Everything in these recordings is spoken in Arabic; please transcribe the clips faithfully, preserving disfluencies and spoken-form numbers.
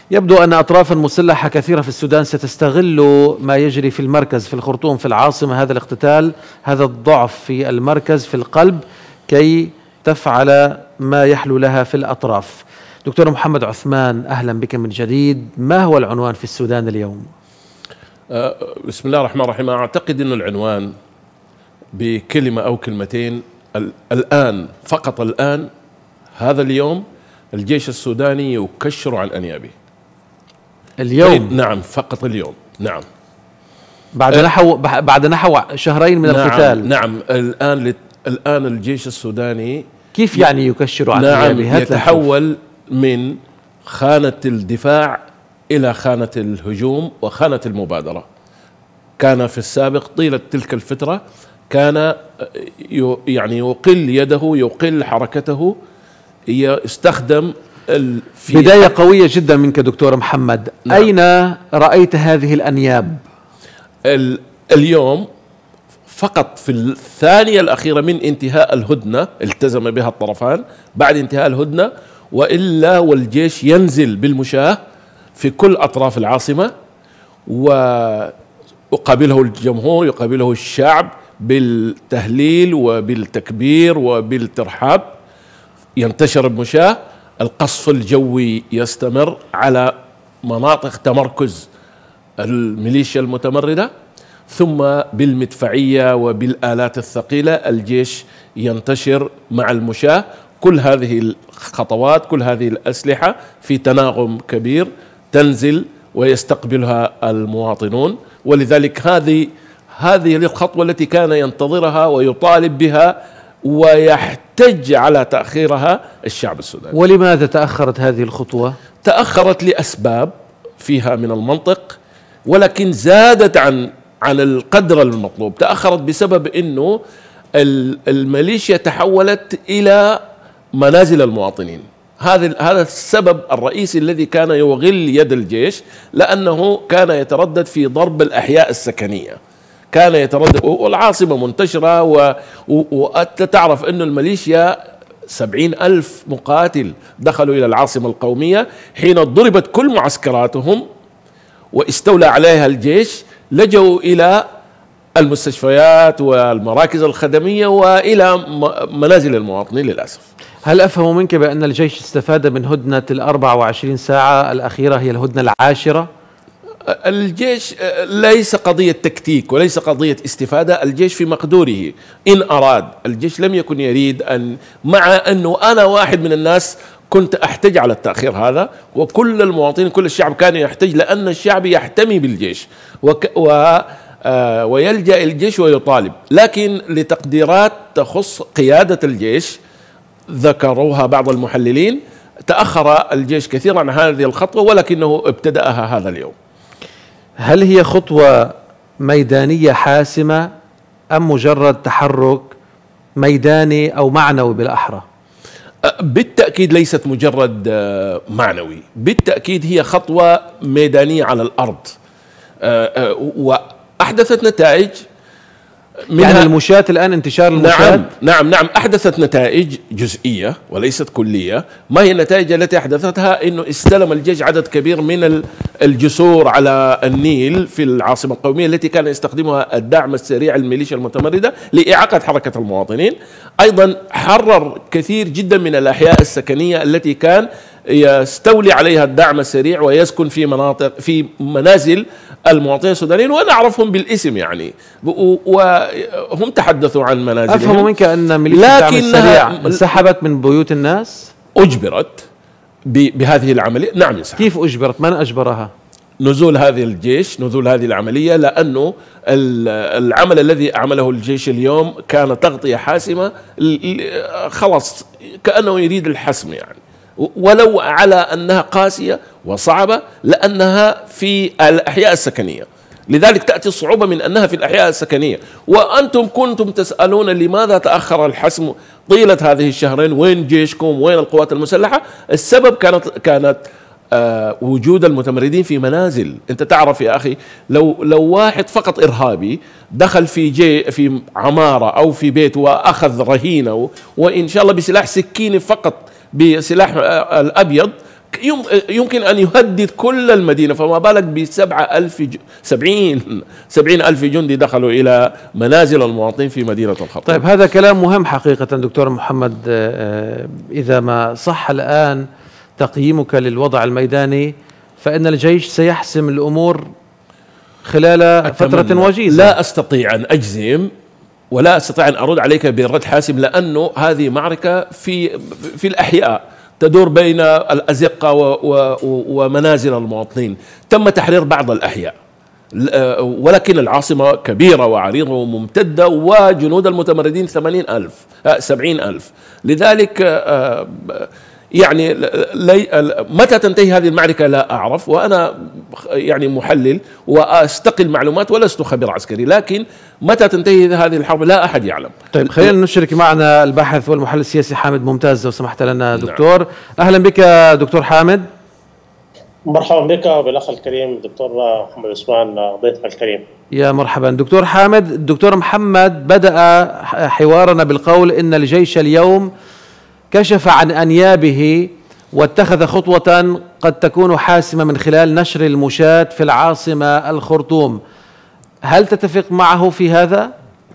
يبدو أن أطرافا مسلحة كثيرة في السودان ستستغل ما يجري في المركز، في الخرطوم، في العاصمة، هذا الاقتتال، هذا الضعف في المركز، في القلب، كي تفعل ما يحلو لها في الأطراف. دكتور محمد عثمان، أهلا بك من جديد. ما هو العنوان في السودان اليوم؟ بسم الله الرحمن الرحيم. أعتقد أن العنوان بكلمة أو كلمتين، الآن، فقط الآن، هذا اليوم الجيش السوداني يكشر عن أنيابه. اليوم؟ نعم، فقط اليوم. نعم، بعد نحو بعد نحو شهرين من نعم القتال. نعم الآن الآن الجيش السوداني كيف يعني يكشر عن نعم أنيابه؟ يتحول من خانة الدفاع إلى خانة الهجوم وخانة المبادرة. كان في السابق طيلة تلك الفترة كان يعني يقل يده، يقل حركته، يستخدم في بداية قوية جدا منك دكتور محمد. نعم. أين رأيت هذه الأنياب؟ اليوم فقط في الثانية الأخيرة من انتهاء الهدنة التزم بها الطرفان بعد انتهاء الهدنة، وإلا والجيش ينزل بالمشاة في كل أطراف العاصمة، ويقابله الجمهور، يقابله الشعب بالتهليل وبالتكبير وبالترحاب. ينتشر بمشاة، القصف الجوي يستمر على مناطق تمركز الميليشيا المتمردة، ثم بالمدفعية وبالآلات الثقيلة الجيش ينتشر مع المشاة. كل هذه الخطوات، كل هذه الأسلحة في تناغم كبير تنزل ويستقبلها المواطنون، ولذلك هذه هذه الخطوة التي كان ينتظرها ويطالب بها ويحتج على تأخيرها الشعب السوداني. ولماذا تأخرت هذه الخطوة؟ تأخرت لأسباب فيها من المنطق، ولكن زادت عن عن القدر المطلوب. تأخرت بسبب أنه الميليشيا تحولت إلى منازل المواطنين. هذا هذا السبب الرئيسي الذي كان يغل يد الجيش، لأنه كان يتردد في ضرب الأحياء السكنية، كان يتردد، والعاصمة منتشرة، وأنت تعرف أن الميليشيا سبعين ألف مقاتل دخلوا إلى العاصمة القومية حين ضربت كل معسكراتهم واستولى عليها الجيش. لجوا إلى المستشفيات والمراكز الخدمية وإلى منازل المواطنين للأسف. هل أفهم منك بأن الجيش استفاد من هدنة الأربع وعشرين ساعة الأخيرة، هي الهدنة العاشرة؟ الجيش ليس قضية تكتيك وليس قضية استفادة. الجيش في مقدوره إن أراد. الجيش لم يكن يريد أن، مع أنه أنا واحد من الناس كنت أحتج على التأخير هذا، وكل المواطنين، كل الشعب كان يحتج، لأن الشعب يحتمي بالجيش وك و آه ويلجأ الجيش ويطالب. لكن لتقديرات تخص قيادة الجيش ذكروها بعض المحللين، تأخر الجيش كثيرا عن هذه الخطوة، ولكنه ابتدأها هذا اليوم. هل هي خطوة ميدانية حاسمة أم مجرد تحرك ميداني أو معنوي بالأحرى؟ بالتأكيد ليست مجرد معنوي، بالتأكيد هي خطوة ميدانية على الأرض، وأحدثت نتائج. يعني المشاة الآن انتشار المشاة. نعم نعم نعم أحدثت نتائج جزئية وليست كلية. ما هي النتائج التي أحدثتها؟ إنه استلم الجيش عدد كبير من الجسور على النيل في العاصمة القومية التي كان يستخدمها الدعم السريع الميليشيا المتمردة لإعاقة حركة المواطنين. أيضا حرر كثير جدا من الأحياء السكنية التي كان يستولي عليها الدعم السريع ويسكن في مناطق، في منازل المواطنين السودانيين، ونعرفهم بالاسم يعني، وهم تحدثوا عن منازلهم. أفهم منك أن ميليشيا الدعم السريع انسحبت من بيوت الناس؟ أجبرت بهذه العملية. نعم انسحبت. كيف أجبرت؟ من أجبرها؟ نزول هذه الجيش، نزول هذه العملية، لأنه العمل الذي عمله الجيش اليوم كان تغطية حاسمة، خلص كأنه يريد الحسم يعني، ولو على أنها قاسية وصعبة لأنها في الأحياء السكنية. لذلك تأتي الصعوبة من أنها في الأحياء السكنية. وأنتم كنتم تسألون لماذا تأخر الحسم طيلة هذه الشهرين؟ وين جيشكم؟ وين القوات المسلحة؟ السبب كانت كانت آه وجود المتمردين في منازل. أنت تعرف يا أخي، لو لو واحد فقط إرهابي دخل في جي في عمارة أو في بيت وأخذ رهينة، وإن شاء الله بسلاح سكيني فقط، بسلاح الأبيض، يمكن أن يهدد كل المدينة، فما بالك بسبعة ألف ج... سبعين سبعين ألف جندي دخلوا إلى منازل المواطنين في مدينة الخرطوم. طيب هذا كلام مهم حقيقة دكتور محمد. إذا ما صح الآن تقييمك للوضع الميداني فإن الجيش سيحسم الأمور خلال فترة وجيزة. لا أستطيع أن أجزم ولا أستطيع أن أرد عليك بالرد حاسم، لأنه هذه معركة في في الأحياء تدور بين الأزقة ومنازل المواطنين. تم تحرير بعض الأحياء، ولكن العاصمة كبيرة وعريضة وممتدة، وجنود المتمردين ثمانين ألف سبعين ألف. لذلك يعني متى تنتهي هذه المعركة لا أعرف، وأنا يعني محلل وأستقل معلومات ولست خبير عسكري، لكن متى تنتهي هذه الحرب لا أحد يعلم. طيب خلينا نشرك معنا الباحث والمحلل السياسي حامد ممتاز لو سمحت لنا دكتور. نعم. أهلا بك دكتور حامد. مرحبا بك وبالأخ الكريم دكتور محمد عثمان ضيفنا الكريم. يا مرحبا دكتور حامد. الدكتور محمد بدأ حوارنا بالقول إن الجيش اليوم كشف عن أنيابه واتخذ خطوة قد تكون حاسمة من خلال نشر المشاة في العاصمة الخرطوم، هل تتفق معه في هذا؟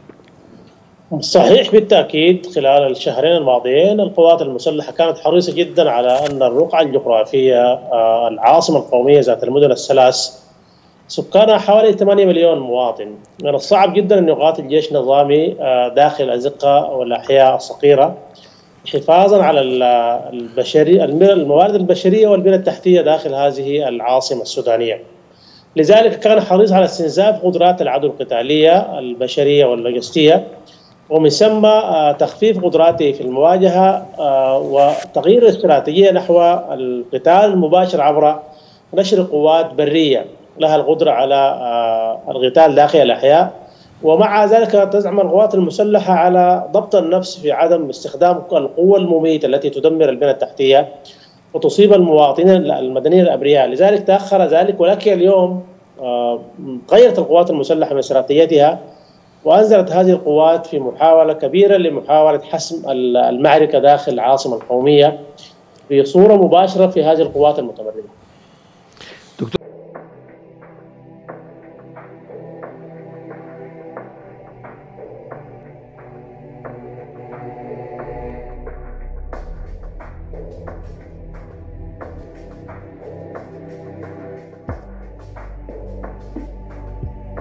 صحيح بالتأكيد. خلال الشهرين الماضيين القوات المسلحة كانت حريصة جدا على أن الرقعة الجغرافية العاصمة القومية ذات المدن الثلاث سكانها حوالي ثمانية مليون مواطن، من الصعب جدا أن يقاتل جيش نظامي داخل الأزقة والأحياء الصغيرة حفاظا على البشري الموارد البشرية والبنية التحتية داخل هذه العاصمة السودانية. لذلك كان حريص على استنزاف قدرات العدو القتالية البشرية واللوجستية، ومن ثم تخفيف قدراته في المواجهة وتغيير الاستراتيجية نحو القتال المباشر عبر نشر قوات برية لها القدرة على القتال داخل الأحياء. ومع ذلك تزعم القوات المسلحة على ضبط النفس في عدم استخدام القوة المميتة التي تدمر البنية التحتية وتصيب المواطنين المدنيين الأبرياء. لذلك تأخر ذلك، ولكن اليوم غيرت القوات المسلحة من استراتيجيتها وأنزلت هذه القوات في محاولة كبيرة لمحاولة حسم المعركة داخل العاصمة القومية بصورة مباشرة في هذه القوات المتمردة.